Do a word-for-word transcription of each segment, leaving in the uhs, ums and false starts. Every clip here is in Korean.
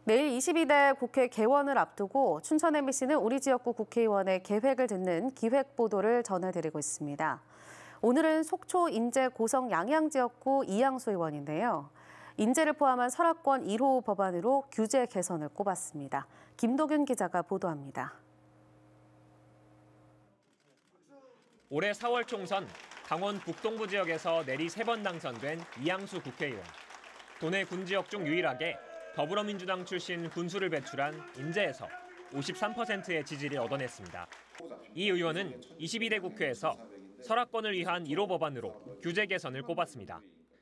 내일 이십이 대 국회 개원을 앞두고 춘천 엠비씨는 우리 지역구 국회의원의 계획을 듣는 기획 보도를 전해드리고 있습니다. 오늘은 속초, 인제, 고성, 양양 지역구 이양수 의원인데요. 인제를 포함한 설악권 일 호 법안으로 규제 개선을 꼽았습니다. 김도균 기자가 보도합니다. 올해 사월 총선 강원 북동부 지역에서 내리 세 번 당선된 이양수 국회의원. 도내 군 지역 중 유일하게 더불어민주당 출신 군수를 배출한 인제에서 오십삼 퍼센트의 지지를 얻어냈습니다. 이 의원은 이십이 대 국회에서 설악권을 위한 일 호 법안으로 규제 개선을 꼽았습니다.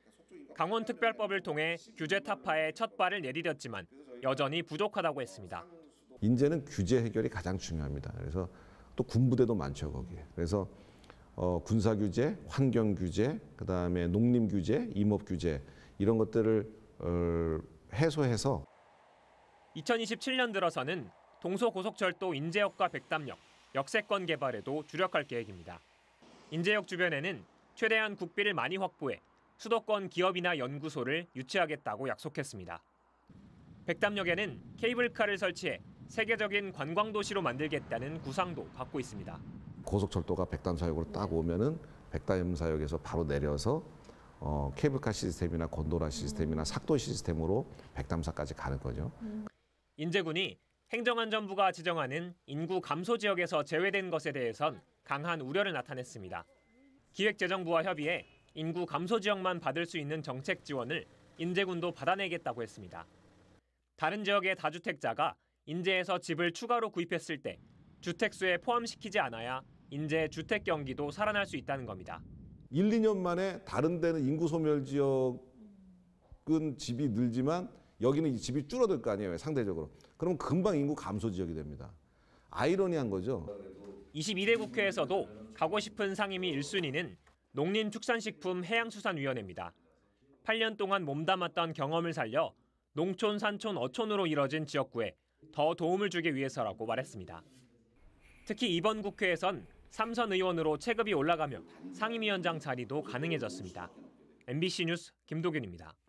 강원특별법을 통해 규제 타파에 첫 발을 내디뎠지만 여전히 부족하다고 했습니다. 인제는 규제 해결이 가장 중요합니다. 그래서 또 군부대도 많죠, 거기에. 그래서 어, 군사 규제, 환경 규제, 그다음에 농림 규제, 임업 규제 이런 것들을 어, 해소해서 이천이십칠 년 들어서는 동서고속철도 인제역과 백담역, 역세권 개발에도 주력할 계획입니다. 인제역 주변에는 최대한 국비를 많이 확보해 수도권 기업이나 연구소를 유치하겠다고 약속했습니다. 백담역에는 케이블카를 설치해 세계적인 관광도시로 만들겠다는 구상도 갖고 있습니다. 고속철도가 백담사역으로 딱 오면은 백담사역에서 바로 내려서 어, 케이블카 시스템이나 곤도라 시스템이나 삭도 시스템으로 백담사까지 가는 거죠. 인제군이 행정안전부가 지정하는 인구 감소 지역에서 제외된 것에 대해선 강한 우려를 나타냈습니다. 기획재정부와 협의해 인구 감소 지역만 받을 수 있는 정책 지원을 인제군도 받아내겠다고 했습니다. 다른 지역의 다주택자가 인제에서 집을 추가로 구입했을 때 주택수에 포함시키지 않아야 인제 주택 경기도 살아날 수 있다는 겁니다. 일, 이 년 만에 다른 데는 인구 소멸 지역은 집이 늘지만 여기는 집이 줄어들 거 아니에요, 상대적으로. 그럼 금방 인구 감소 지역이 됩니다. 아이러니한 거죠. 이십이 대 국회에서도 가고 싶은 상임위 일 순위는 농림축산식품해양수산위원회입니다. 팔 년 동안 몸담았던 경험을 살려 농촌, 산촌, 어촌으로 이뤄진 지역구에 더 도움을 주기 위해서라고 말했습니다. 특히 이번 국회에선 삼선 의원으로 체급이 올라가며 상임위원장 자리도 가능해졌습니다. 엠비씨 뉴스 김도균입니다.